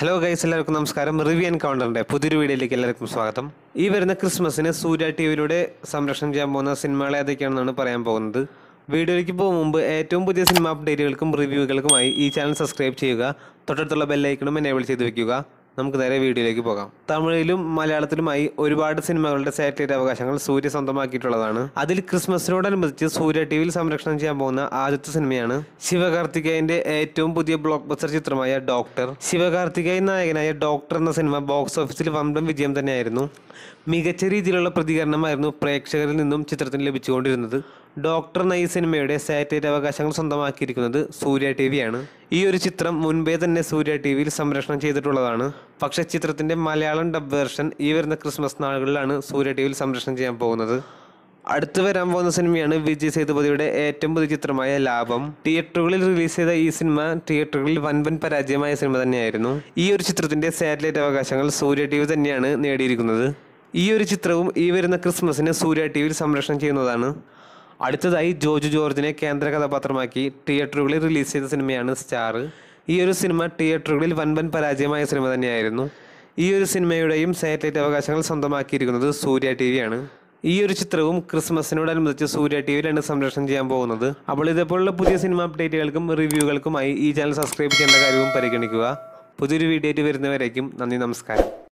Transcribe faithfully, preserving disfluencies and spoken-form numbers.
Hello guys, എല്ലാവർക്കും നമസ്കാരം. Review എൻകൗണ്ടറിൻ്റെ പുതിയൊരു വീഡിയോയിലേക്ക് എല്ലാവർക്കും സ്വാഗതം. ഈ വരുന്ന ക്രിസ്മസിന് സൂര്യ ടി വിയിലൂടെ സംരക്ഷണം ചെയ്യാൻ പോകുന്ന സിനിമകൾ ഏതൊക്കെയാണെന്നാണ് പറയാൻ പോകുന്നത്. വീഡിയോയിലേക്ക് പോകും മുമ്പ് ഏറ്റവും പുതിയ സിനിമ അപ്ഡേറ്റുകൾക്കും റിവ്യൂകൾക്കുമായി ഈ ചാനൽ സബ്സ്ക്രൈബ് ചെയ്യുക. തൊട്ടടുത്തുള്ള ബെല്ലൈക്കണും എനേബിൾ ചെയ്ത് വെക്കുക. നമുക്ക് നേരെ വീഡിയോയിലേക്ക് പോകാം. തമിഴിലും മലയാളത്തിലുമായി ഒരുപാട് സിനിമകളുടെ സാറ്റലൈറ്റ് അവകാശങ്ങൾ സൂര്യ സ്വന്തമാക്കിയിട്ടുള്ളതാണ്. അതിൽ ക്രിസ്മസിനോടനുബന്ധിച്ച് സൂര്യ ടി വിയിൽ സംരക്ഷണം ചെയ്യാൻ പോകുന്ന ആദ്യത്തെ സിനിമയാണ് ശിവകാർത്തികേയന്റെ ഏറ്റവും പുതിയ ബ്ലോക്ക് ബസ്റ്റർ ചിത്രമായ ഡോക്ടർ. ശിവകാർത്തികേയൻ നായകനായ ഡോക്ടർ എന്ന സിനിമ ബോക്സ് ഓഫീസിൽ വമ്പൻ വിജയം തന്നെയായിരുന്നു. മികച്ച രീതിയിലുള്ള പ്രതികരണമായിരുന്നു പ്രേക്ഷകരിൽ നിന്നും ചിത്രത്തിന് ലഭിച്ചുകൊണ്ടിരുന്നത്. ഡോക്ടർ എന്ന ഈ സിനിമയുടെ സാറ്റലൈറ്റ് അവകാശങ്ങൾ സ്വന്തമാക്കിയിരിക്കുന്നത് സൂര്യ ടി വിയാണ്. ഈ ഒരു ചിത്രം മുൻപേ തന്നെ സൂര്യ ടി വിയിൽ സംരക്ഷണം ചെയ്തിട്ടുള്ളതാണ്. പക്ഷേ ചിത്രത്തിന്റെ മലയാളം ഡബ് വേർഷൻ ഈ വരുന്ന ക്രിസ്മസ് നാളുകളിലാണ് സൂര്യ ടി വിയിൽ സംരക്ഷണം ചെയ്യാൻ പോകുന്നത്. അടുത്ത് വരാൻ പോകുന്ന സിനിമയാണ് വിജയ് സേതുപതിയുടെ ഏറ്റവും പുതിയ ചിത്രമായ ലാഭം. തിയേറ്ററുകളിൽ റിലീസ് ചെയ്ത ഈ സിനിമ തിയേറ്ററുകളിൽ വൻപൻ പരാജയമായ സിനിമ തന്നെയായിരുന്നു. ഈ ഒരു ചിത്രത്തിന്റെ സാറ്റലൈറ്റ് അവകാശങ്ങൾ സൂര്യ ടി വി തന്നെയാണ് നേടിയിരിക്കുന്നത്. ഈ ഒരു ചിത്രവും ഈ വരുന്ന ക്രിസ്മസിന് സൂര്യ ടി വിയിൽ സംരക്ഷണം ചെയ്യുന്നതാണ്. അടുത്തതായി ജോജു ജോർജിനെ കേന്ദ്ര കഥാപാത്രമാക്കി തിയേറ്ററുകളിൽ റിലീസ് ചെയ്ത സിനിമയാണ് സ്റ്റാർ. ഈ ഒരു സിനിമ തിയേറ്ററുകളിൽ വൻപൻ പരാജയമായ സിനിമ തന്നെയായിരുന്നു. ഈ ഒരു സിനിമയുടെയും സാറ്റലൈറ്റ് അവകാശങ്ങൾ സ്വന്തമാക്കിയിരിക്കുന്നത് സൂര്യ ടി വിയാണ്. ഈ ഒരു ചിത്രവും ക്രിസ്മസിനോടനുബന്ധിച്ച് സൂര്യ ടി വിയിലാണ് സംരക്ഷണം ചെയ്യാൻ പോകുന്നത്. അപ്പോൾ ഇതേപോലുള്ള പുതിയ സിനിമ അപ്ഡേറ്റുകൾക്കും റിവ്യൂകൾക്കുമായി ഈ ചാനൽ സബ്സ്ക്രൈബ് ചെയ്യേണ്ട കാര്യവും പരിഗണിക്കുക. പുതിയൊരു വീഡിയോ ആയിട്ട് വരുന്നവരേക്കും നന്ദി, നമസ്കാരം.